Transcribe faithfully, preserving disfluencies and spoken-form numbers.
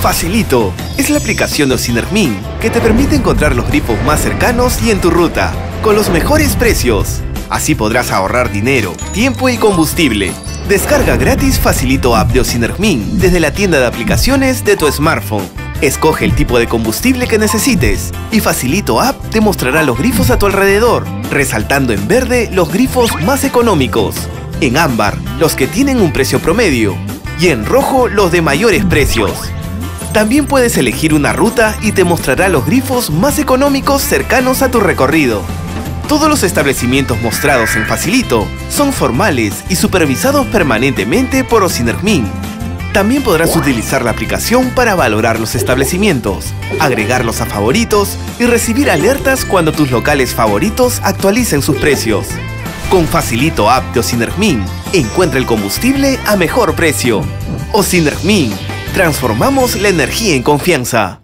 Facilito es la aplicación de Ocinermin que te permite encontrar los grifos más cercanos y en tu ruta, con los mejores precios. Así podrás ahorrar dinero, tiempo y combustible. Descarga gratis Facilito App de Ocinermin desde la tienda de aplicaciones de tu smartphone. Escoge el tipo de combustible que necesites y Facilito App te mostrará los grifos a tu alrededor, resaltando en verde los grifos más económicos, en ámbar los que tienen un precio promedio y en rojo los de mayores precios. También puedes elegir una ruta y te mostrará los grifos más económicos cercanos a tu recorrido. Todos los establecimientos mostrados en Facilito son formales y supervisados permanentemente por Ocinermin. También podrás utilizar la aplicación para valorar los establecimientos, agregarlos a favoritos y recibir alertas cuando tus locales favoritos actualicen sus precios. Con Facilito App de Ocinermin, encuentra el combustible a mejor precio. Ocinermin, transformamos la energía en confianza.